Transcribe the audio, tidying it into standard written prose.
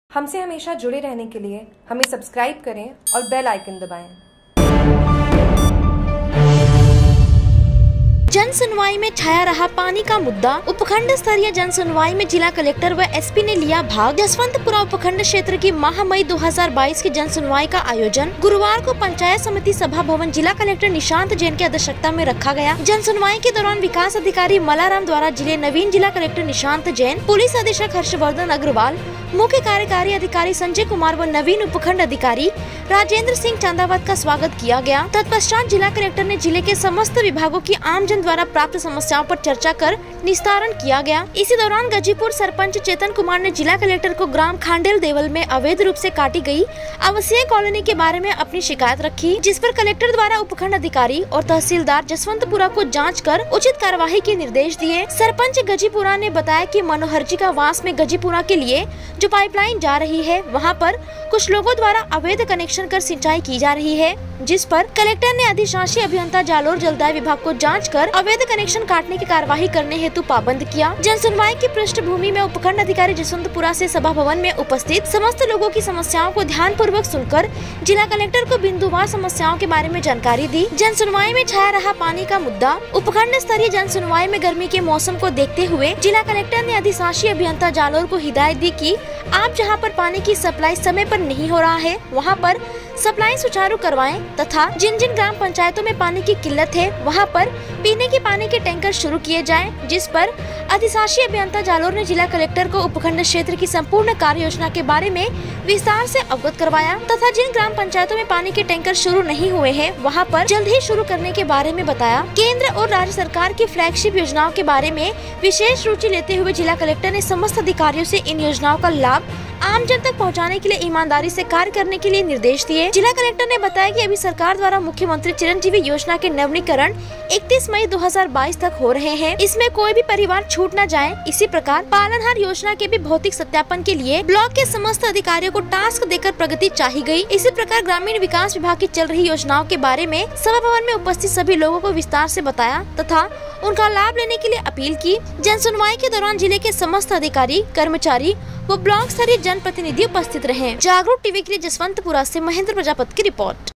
हमसे हमेशा जुड़े रहने के लिए हमें सब्सक्राइब करें और बेल आइकन दबाएं। जन सुनवाई में छाया रहा पानी का मुद्दा। उपखंड स्तरीय जन सुनवाई में जिला कलेक्टर व एसपी ने लिया भाग। जसवंतपुरा उपखंड क्षेत्र की माह मई 2022 की जन सुनवाई का आयोजन गुरुवार को पंचायत समिति सभा भवन जिला कलेक्टर निशांत जैन की अध्यक्षता में रखा गया। जन सुनवाई के दौरान विकास अधिकारी मलाराम द्वारा नवीन जिला कलेक्टर निशांत जैन, पुलिस अधीक्षक हर्षवर्धन अग्रवाल, मुख्य कार्यकारी अधिकारी संजय कुमार व नवीन उपखंड अधिकारी राजेंद्र सिंह चांदावत का स्वागत किया गया। तत्पश्चात जिला कलेक्टर ने जिले के समस्त विभागों की आमजन द्वारा प्राप्त समस्याओं पर चर्चा कर निस्तारण किया गया। इसी दौरान गजीपुर सरपंच चेतन कुमार ने जिला कलेक्टर को ग्राम खांडेल देवल में अवैध रूप से काटी गई आवासीय कॉलोनी के बारे में अपनी शिकायत रखी, जिस पर कलेक्टर द्वारा उपखंड अधिकारी और तहसीलदार जसवंतपुरा को जांच कर उचित कार्यवाही के निर्देश दिए। सरपंच गजीपुरा ने बताया कि मनोहर जी का वास में गजीपुरा के लिए जो पाइपलाइन जा रही है, वहां पर कुछ लोगों द्वारा अवैध कनेक्शन कर सिंचाई की जा रही है, जिस पर कलेक्टर ने अधिशासी अभियंता जालोर जलदाय विभाग को जांच कर अवैध कनेक्शन काटने की कार्यवाही करने हेतु पाबंद किया। जन सुनवाई की पृष्ठभूमि में उपखंड अधिकारी जसवंतपुरा से सभा भवन में उपस्थित समस्त लोगों की समस्याओं को ध्यान पूर्वक सुनकर जिला कलेक्टर को बिंदुवार समस्याओं के बारे में जानकारी दी। जन सुनवाई में छाया रहा पानी का मुद्दा। उपखंड स्तरीय जन सुनवाई में गर्मी के मौसम को देखते हुए जिला कलेक्टर ने अधिशासी अभियंता जालोर को हिदायत दी कि आप जहां पर पानी की सप्लाई समय पर नहीं हो रहा है, वहां पर सप्लाई सुचारू करवाएं तथा जिन जिन ग्राम पंचायतों में पानी की किल्लत है, वहां पर पीने के पानी के टैंकर शुरू किए जाएं, जिस पर अधिशासी अभियंता जालोर ने जिला कलेक्टर को उपखंड क्षेत्र की संपूर्ण कार्य योजना के बारे में विस्तार से अवगत करवाया तथा जिन ग्राम पंचायतों में पानी के टैंकर शुरू नहीं हुए हैं, वहां पर जल्द ही शुरू करने के बारे में बताया। केंद्र और राज्य सरकार की फ्लैगशिप योजनाओं के बारे में विशेष रुचि लेते हुए जिला कलेक्टर ने समस्त अधिकारियों से इन योजनाओं का लाभ आम जन तक पहुंचाने के लिए ईमानदारी से कार्य करने के लिए निर्देश दिए। जिला कलेक्टर ने बताया कि अभी सरकार द्वारा मुख्यमंत्री चिरंजीवी योजना के नवीनीकरण 31 मई 2022 तक हो रहे हैं। इसमें कोई भी परिवार छूट न जाए। इसी प्रकार पालनहार योजना के भी भौतिक सत्यापन के लिए ब्लॉक के समस्त अधिकारियों को टास्क देकर प्रगति चाही गई। इसी प्रकार ग्रामीण विकास विभाग की चल रही योजनाओं के बारे में सभा भवन में उपस्थित सभी लोगों को विस्तार से बताया तथा उनका लाभ लेने के लिए अपील की। जन सुनवाई के दौरान जिले के समस्त अधिकारी, कर्मचारी वो ब्लॉक स्तरीय जनप्रतिनिधि उपस्थित रहे। जागरूक टीवी के लिए जसवंतपुरा से महेंद्र प्रजापति की रिपोर्ट।